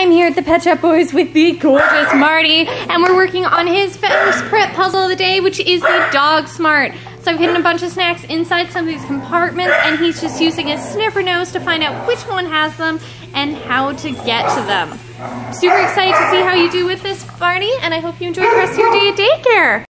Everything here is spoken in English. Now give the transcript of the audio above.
I'm here at the Pet Shop Boys with the gorgeous Marty, and we're working on his first prep puzzle of the day, which is the Dog Smart. So I've hidden a bunch of snacks inside some of these compartments, and he's just using his sniffer nose to find out which one has them and how to get to them. Super excited to see how you do with this, Marty, and I hope you enjoy the rest of your day at daycare.